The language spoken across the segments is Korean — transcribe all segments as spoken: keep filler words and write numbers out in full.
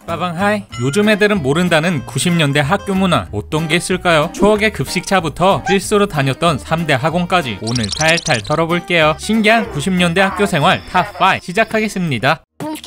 빠방 하이. 요즘 애들은 모른다는 구십 년대 학교 문화 어떤 게 있을까요? 추억의 급식차부터 필수로 다녔던 삼 대 학원까지 오늘 탈탈 털어볼게요. 신기한 구십 년대 학교 생활 탑 오 시작하겠습니다.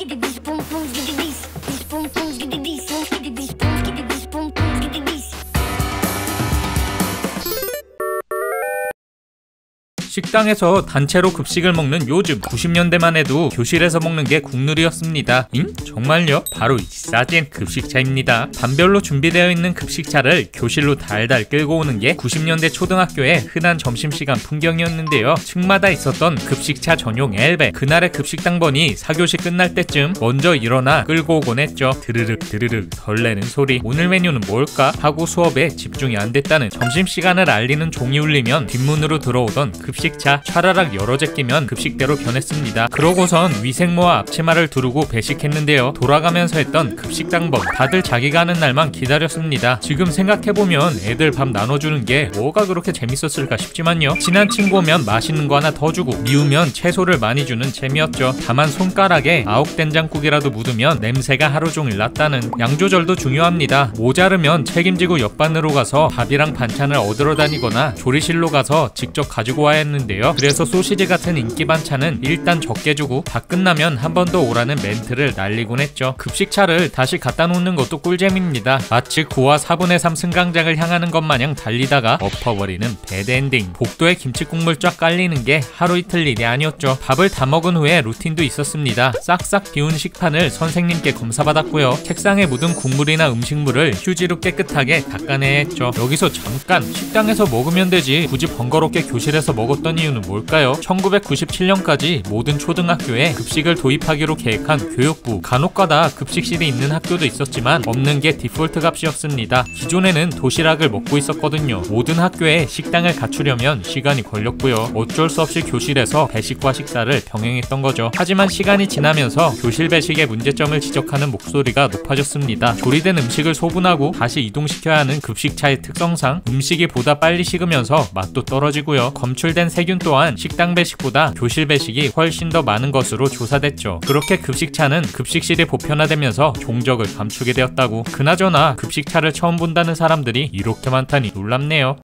식당에서 단체로 급식을 먹는 요즘. 구십 년대만 해도 교실에서 먹는 게 국룰이었습니다. 응? 정말요? 바로 이 싸진 급식차입니다. 반별로 준비되어 있는 급식차를 교실로 달달 끌고 오는 게 구십 년대 초등학교의 흔한 점심시간 풍경이었는데요. 층마다 있었던 급식차 전용 엘베. 그날의 급식 당번이 사 교시 끝날 때쯤 먼저 일어나 끌고 오곤 했죠. 드르륵 드르륵 설레는 소리. 오늘 메뉴는 뭘까? 하고 수업에 집중이 안 됐다는 점심시간을 알리는 종이 울리면 뒷문으로 들어오던 급식 식차 차라락 여러 제끼면 급식대로 변했습니다. 그러고선 위생모와 앞치마를 두르고 배식했는데요. 돌아가면서 했던 급식 당번. 다들 자기가 하는 날만 기다렸습니다. 지금 생각해보면 애들 밥 나눠주는 게 뭐가 그렇게 재밌었을까 싶지만요. 친한 친구 오면 맛있는 거 하나 더 주고 미우면 채소를 많이 주는 재미였죠. 다만 손가락에 아욱된장국이라도 묻으면 냄새가 하루 종일 났다는. 양 조절도 중요합니다. 모자르면 책임지고 옆반으로 가서 밥이랑 반찬을 얻으러 다니거나 조리실로 가서 직접 가지고 와야 했는데 데요. 그래서 소시지 같은 인기 반찬은 일단 적게 주고 다 끝나면 한 번 더 오라는 멘트를 날리곤 했죠. 급식차를 다시 갖다 놓는 것도 꿀잼입니다. 마치 구와 사분의 삼 승강장을 향하는 것 마냥 달리다가 엎어버리는 배드엔딩. 복도에 김치국물 쫙 깔리는 게 하루 이틀 일이 아니었죠. 밥을 다 먹은 후에 루틴도 있었습니다. 싹싹 비운 식판을 선생님께 검사받았고요. 책상에 묻은 국물이나 음식물을 휴지로 깨끗하게 닦아내야 했죠. 여기서 잠깐, 식당에서 먹으면 되지 굳이 번거롭게 교실에서 먹었던 이유는 뭘까요? 천구백구십칠 년까지 모든 초등학교에 급식을 도입하기로 계획한 교육부. 간혹가다 급식실이 있는 학교도 있었지만 없는 게 디폴트 값이었습니다. 기존에는 도시락을 먹고 있었거든요. 모든 학교에 식당을 갖추려면 시간이 걸렸고요. 어쩔 수 없이 교실에서 배식과 식사를 병행했던 거죠. 하지만 시간이 지나면서 교실 배식의 문제점을 지적하는 목소리가 높아졌습니다. 조리된 음식을 소분하고 다시 이동시켜야 하는 급식차의 특성상 음식이 보다 빨리 식으면서 맛도 떨어지고요. 검출된 세균 또한 식당 배식보다 교실 배식이 훨씬 더 많은 것으로 조사됐죠. 그렇게 급식차는 급식실이 보편화되면서 종적을 감추게 되었다고. 그나저나 급식차를 처음 본다는 사람들이 이렇게 많다니 놀랍네요.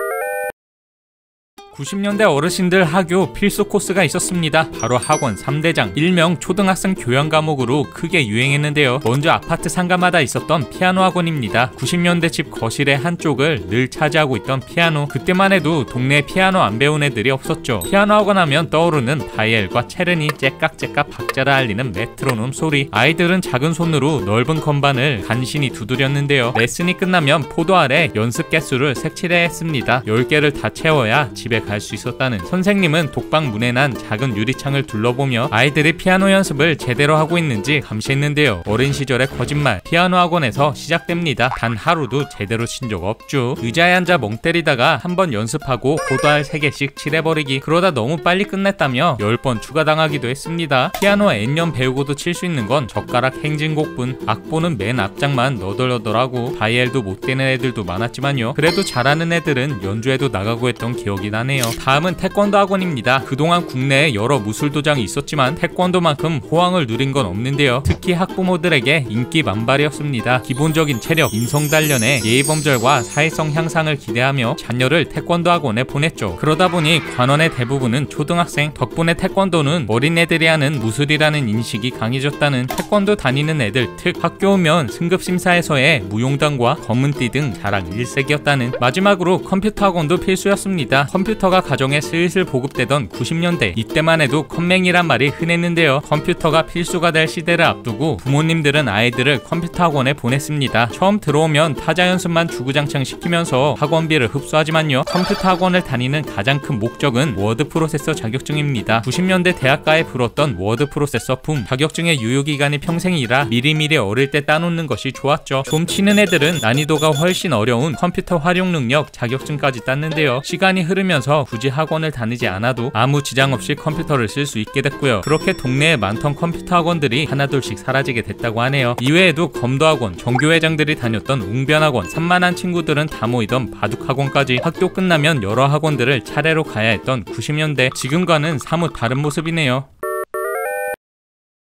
구십 년대 어르신들 하교 필수 코스가 있었습니다. 바로 학원 삼 대장, 일명 초등학생 교양 과목으로 크게 유행했는데요. 먼저 아파트 상가마다 있었던 피아노 학원입니다. 구십 년대 집 거실의 한쪽을 늘 차지하고 있던 피아노. 그때만 해도 동네에 피아노 안 배운 애들이 없었죠. 피아노 학원 하면 떠오르는 바이엘과 체르니, 째깍째깍 박자를 알리는 메트로놈 소리. 아이들은 작은 손으로 넓은 건반을 간신히 두드렸는데요. 레슨이 끝나면 포도 아래 연습 개수를 색칠해야 했습니다. 열 개를 다 채워야 집에 갈 수 있었다는. 선생님은 독방 문에 난 작은 유리창을 둘러보며 아이들이 피아노 연습을 제대로 하고 있는지 감시했는데요. 어린 시절의 거짓말. 피아노 학원에서 시작됩니다. 단 하루도 제대로 친 적 없죠. 의자에 앉아 멍 때리다가 한 번 연습하고 포도알 세 개씩 칠해버리기. 그러다 너무 빨리 끝냈다며 열 번 추가당하기도 했습니다. 피아노 N년 배우고도 칠 수 있는 건 젓가락 행진곡뿐. 악보는 맨 앞장만 너덜너덜하고 바이엘도 못 되는 애들도 많았지만요. 그래도 잘하는 애들은 연주회도 나가고 했던 기억이 나네요. 다음은 태권도 학원입니다. 그동안 국내에 여러 무술도장이 있었지만 태권도만큼 호황을 누린 건 없는데요. 특히 학부모들에게 인기 만발이었습니다. 기본적인 체력, 인성단련에 예의범절과 사회성 향상을 기대하며 자녀를 태권도 학원에 보냈죠. 그러다 보니 관원의 대부분은 초등학생. 덕분에 태권도는 어린애들이 하는 무술이라는 인식이 강해졌다는. 태권도 다니는 애들 특. 학교 오면 승급심사에서의 무용단과 검은띠 등 자랑 일색이었다는. 마지막으로 컴퓨터 학원도 필수였습니다. 컴퓨터가 가정에 슬슬 보급되던 구십 년대. 이때만 해도 컴맹이란 말이 흔했는데요. 컴퓨터가 필수가 될 시대를 앞두고 부모님들은 아이들을 컴퓨터 학원에 보냈습니다. 처음 들어오면 타자 연습만 주구장창 시키면서 학원비를 흡수하지만요. 컴퓨터 학원을 다니는 가장 큰 목적은 워드 프로세서 자격증입니다. 구십 년대 대학가에 불었던 워드 프로세서 붐. 자격증의 유효기간이 평생이라 미리미리 어릴 때 따놓는 것이 좋았죠. 좀 치는 애들은 난이도가 훨씬 어려운 컴퓨터 활용 능력 자격증까지 땄는데요. 시간이 흐르면서 굳이 학원을 다니지 않아도 아무 지장 없이 컴퓨터를 쓸 수 있게 됐고요. 그렇게 동네에 많던 컴퓨터 학원들이 하나둘씩 사라지게 됐다고 하네요. 이외에도 검도학원, 정교회장들이 다녔던 웅변학원, 산만한 친구들은 다 모이던 바둑학원까지 학교 끝나면 여러 학원들을 차례로 가야 했던 구십 년대. 지금과는 사뭇 다른 모습이네요.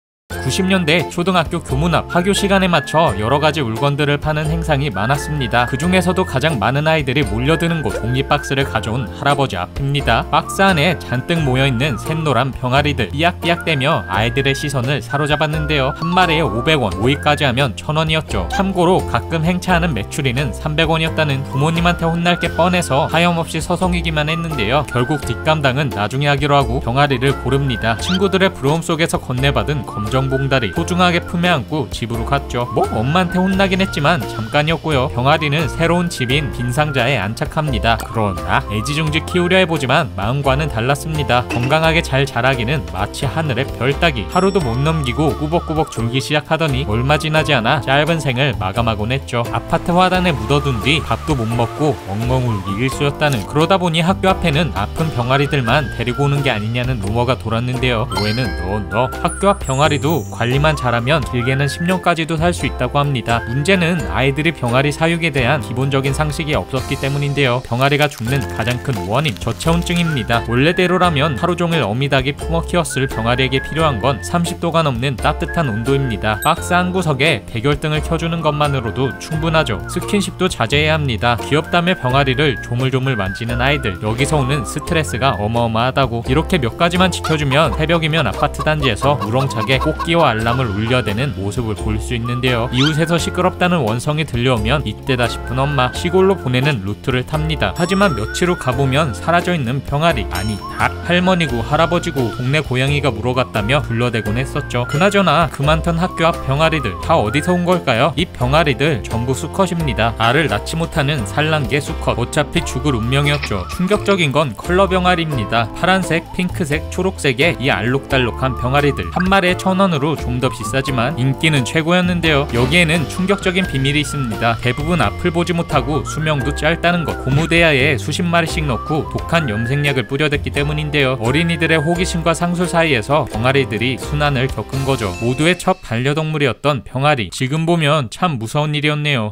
구십 년대 초등학교 교문 앞 하교 시간에 맞춰 여러가지 물건들을 파는 행상이 많았습니다. 그 중에서도 가장 많은 아이들이 몰려드는 곳 종이박스를 가져온 할아버지 앞입니다. 박스 안에 잔뜩 모여있는 샛노란 병아리들 삐약삐약대며 아이들의 시선을 사로잡았는데요. 한 마리에 오백 원, 오이까지 하면 천 원이었죠. 참고로 가끔 행차하는 메추리는 삼백 원이었다는 부모님한테 혼날 게 뻔해서 하염없이 서성이기만 했는데요. 결국 뒷감당은 나중에 하기로 하고 병아리를 고릅니다. 친구들의 부러움 속에서 건네받은 검정봉다리 소중하게 품에 안고 집으로 갔죠. 뭐 엄마한테 혼나긴 했지만 잠깐이었고요. 병아리는 새로운 집인 빈 상자에 안착합니다. 그러나 애지중지 키우려 해보지만 마음과는 달랐습니다. 건강하게 잘 자라기는 마치 하늘의 별 따기. 하루도 못 넘기고 꾸벅꾸벅 졸기 시작하더니 얼마 지나지 않아 짧은 생을 마감하곤 했죠. 아파트 화단에 묻어둔 뒤 밥도 못 먹고 엉엉 울기 일쑤였다는. 그러다 보니 학교 앞에는 아픈 병아리들만 데리고 오는 게 아니냐는 루머가 돌았는데요. 오해는 너 너 학교 앞 병아리도 관리만 잘하면 길게는 십 년까지도 살 수 있다고 합니다. 문제는 아이들이 병아리 사육에 대한 기본적인 상식이 없었기 때문인데요. 병아리가 죽는 가장 큰 원인 저체온증입니다. 원래대로라면 하루 종일 어미닭이 품어 키웠을 병아리에게 필요한 건 삼십 도가 넘는 따뜻한 온도입니다. 박스 한 구석에 백열등을 켜주는 것만으로도 충분하죠. 스킨십도 자제해야 합니다. 귀엽다며 병아리를 조물조물 만지는 아이들, 여기서 오는 스트레스가 어마어마하다고. 이렇게 몇 가지만 지켜주면 새벽이면 아파트 단지에서 우렁차게 꽃기와 알람을 울려대는 모습을 볼 수 있는데요. 이웃에서 시끄럽다는 원성이 들려오면 이때다 싶은 엄마, 시골로 보내는 루트를 탑니다. 하지만 며칠 후 가보면 사라져있는 병아리, 아니 닭, 할머니고 할아버지고 동네 고양이가 물어갔다며 불러대곤 했었죠. 그나저나 그 많던 학교 앞 병아리들 다 어디서 온 걸까요? 이 병아리들 전부 수컷입니다. 알을 낳지 못하는 산란계 수컷. 어차피 죽을 운명이었죠. 충격적인 건 컬러 병아리입니다. 파란색, 핑크색, 초록색의 이 알록달록한 병아리들 한 마리에 천 원으로 좀 더 비싸지만 인기는 최고였는데요. 여기에는 충격적인 비밀이 있습니다. 대부분 앞을 보지 못하고 수명도 짧다는 것. 고무대야에 수십 마리씩 넣고 독한 염색약을 뿌려댔기 때문인데요. 어린이들의 호기심과 상술 사이에서 병아리들이 순환을 겪은 거죠. 모두의 첫 반려동물이었던 병아리. 지금 보면 참 무서운 일이었네요.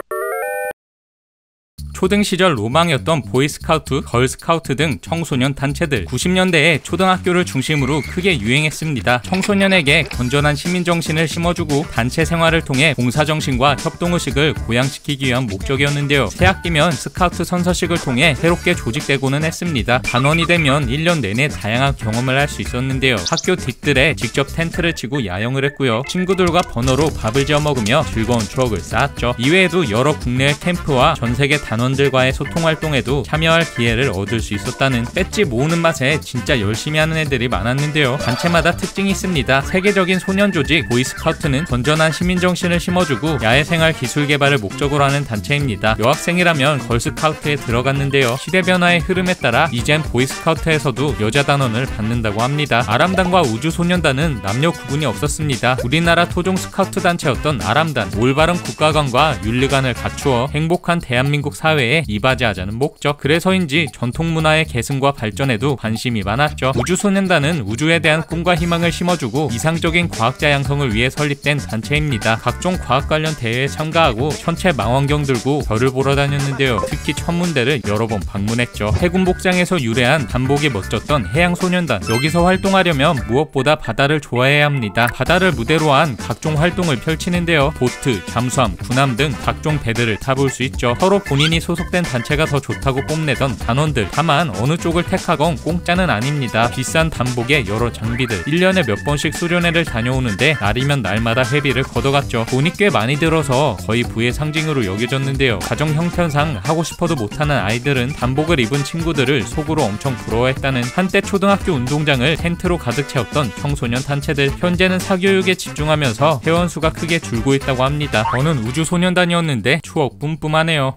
초등 시절 로망이었던 보이스카우트, 걸스카우트 등 청소년 단체들. 구십 년대에 초등학교를 중심으로 크게 유행했습니다. 청소년에게 건전한 시민정신을 심어주고 단체 생활을 통해 봉사정신과 협동의식을 고양시키기 위한 목적이었는데요. 새학기면 스카우트 선서식을 통해 새롭게 조직되고는 했습니다. 단원이 되면 일 년 내내 다양한 경험을 할 수 있었는데요. 학교 뒷뜰에 직접 텐트를 치고 야영을 했고요. 친구들과 번호로 밥을 지어 먹으며 즐거운 추억을 쌓았죠. 이외에도 여러 국내의 캠프와 전세계 단원 들과의 소통 활동에도 참여할 기회를 얻을 수 있었다는. 배지 모으는 맛에 진짜 열심히 하는 애들이 많았는데요. 단체마다 특징이 있습니다. 세계적인 소년 조직 보이스카우트는 건전한 시민정신을 심어주고 야외생활 기술 개발을 목적으로 하는 단체입니다. 여학생이라면 걸스카우트에 들어갔는데요. 시대 변화의 흐름에 따라 이젠 보이스카우트에서도 여자 단원을 받는다고 합니다. 아람단과 우주소년단은 남녀 구분이 없었습니다. 우리나라 토종 스카우트 단체였던 아람단, 올바른 국가관과 윤리관을 갖추어 행복한 대한민국 사회에 이바지하자는 목적. 그래서인지 전통문화의 계승과 발전에도 관심이 많았죠. 우주소년단은 우주에 대한 꿈과 희망을 심어주고 이상적인 과학자 양성을 위해 설립된 단체입니다. 각종 과학 관련 대회에 참가하고 천체 망원경 들고 별을 보러 다녔는데요. 특히 천문대를 여러 번 방문했죠. 해군 복장에서 유래한 단복이 멋졌던 해양소년단. 여기서 활동하려면 무엇보다 바다를 좋아해야 합니다. 바다를 무대로 한 각종 활동을 펼치는데요. 보트, 잠수함, 군함 등 각종 배들을 타볼 수 있죠. 서로 본인이 소속된 단체가 더 좋다고 뽐내던 단원들. 다만 어느 쪽을 택하건 공짜는 아닙니다. 비싼 단복에 여러 장비들. 일 년에 몇 번씩 수련회를 다녀오는데 날이면 날마다 회비를 걷어갔죠. 돈이 꽤 많이 들어서 거의 부의 상징으로 여겨졌는데요. 가정 형편상 하고 싶어도 못하는 아이들은 단복을 입은 친구들을 속으로 엄청 부러워했다는. 한때 초등학교 운동장을 텐트로 가득 채웠던 청소년 단체들. 현재는 사교육에 집중하면서 회원수가 크게 줄고 있다고 합니다. 저는 우주소년단이었는데 추억 뿜뿜하네요.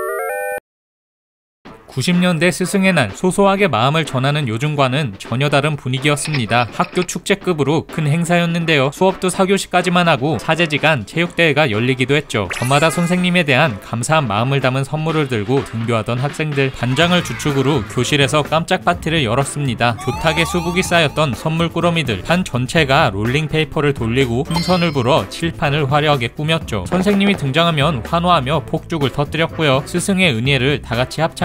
구십 년대 스승의 날, 소소하게 마음을 전하는 요즘과는 전혀 다른 분위기였습니다. 학교 축제급으로 큰 행사였는데요. 수업도 사 교시까지만 하고 사제지간 체육대회가 열리기도 했죠. 저마다 선생님에 대한 감사한 마음을 담은 선물을 들고 등교하던 학생들. 반장을 주축으로 교실에서 깜짝 파티를 열었습니다. 교탁에 수북이 쌓였던 선물 꾸러미들. 반 전체가 롤링페이퍼를 돌리고 풍선을 불어 칠판을 화려하게 꾸몄죠. 선생님이 등장하면 환호하며 폭죽을 터뜨렸고요. 스승의 은혜를 다같이 합창한 뒤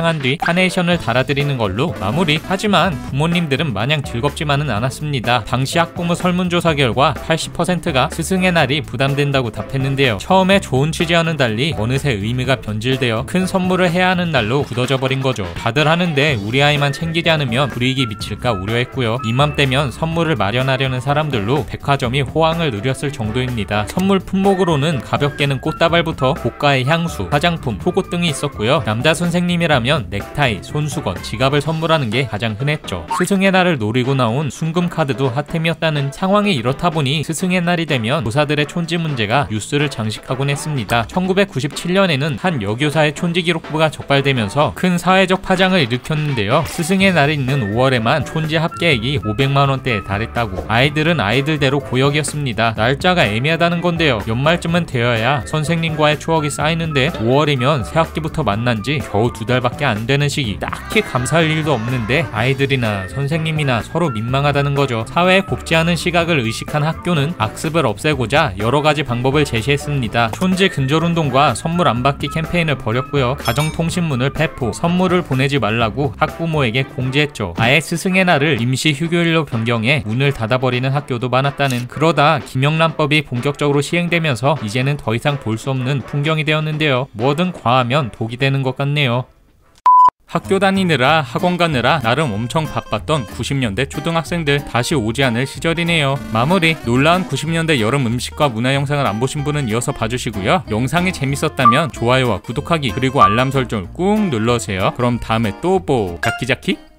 카네이션을 달아드리는 걸로 마무리. 하지만 부모님들은 마냥 즐겁지만은 않았습니다. 당시 학부모 설문조사 결과 팔십 퍼센트가 스승의 날이 부담된다고 답했는데요. 처음에 좋은 취지와는 달리 어느새 의미가 변질되어 큰 선물을 해야 하는 날로 굳어져 버린 거죠. 다들 하는데 우리 아이만 챙기지 않으면 불이익이 미칠까 우려했고요. 이맘때면 선물을 마련하려는 사람들로 백화점이 호황을 누렸을 정도입니다. 선물 품목으로는 가볍게는 꽃다발부터 고가의 향수, 화장품, 속옷 등이 있었고요. 남자 선생님이라면 넥타이, 손수건, 지갑을 선물하는 게 가장 흔했죠. 스승의 날을 노리고 나온 순금카드도 핫템이었다는 상황이 이렇다 보니 스승의 날이 되면 교사들의 촌지 문제가 뉴스를 장식하곤 했습니다. 천구백구십칠 년에는 한 여교사의 촌지 기록부가 적발되면서 큰 사회적 파장을 일으켰는데요. 스승의 날이 있는 오월에만 촌지 합계액이 오백만 원대에 달했다고. 아이들은 아이들대로 고역이었습니다. 날짜가 애매하다는 건데요. 연말쯤은 되어야 선생님과의 추억이 쌓이는데 오월이면 새학기부터 만난 지 겨우 두 달밖에 안 되는 시기. 딱히 감사할 일도 없는데 아이들이나 선생님이나 서로 민망하다는 거죠. 사회에 곱지 않은 시각을 의식한 학교는 악습을 없애고자 여러 가지 방법을 제시했습니다. 촌지 근절운동과 선물 안 받기 캠페인을 벌였고요. 가정통신문을 배포, 선물을 보내지 말라고 학부모에게 공지했죠. 아예 스승의 날을 임시 휴교일로 변경해 문을 닫아버리는 학교도 많았다는. 그러다 김영란법이 본격적으로 시행되면서 이제는 더 이상 볼 수 없는 풍경이 되었는데요. 뭐든 과하면 독이 되는 것 같네요. 학교 다니느라 학원 가느라 나름 엄청 바빴던 구십 년대 초등학생들 다시 오지 않을 시절이네요. 마무리. 놀라운 구십 년대 여름 음식과 문화 영상을 안 보신 분은 이어서 봐주시고요. 영상이 재밌었다면 좋아요와 구독하기 그리고 알람 설정을 꾹 눌러주세요. 그럼 다음에 또 보. 자키자키.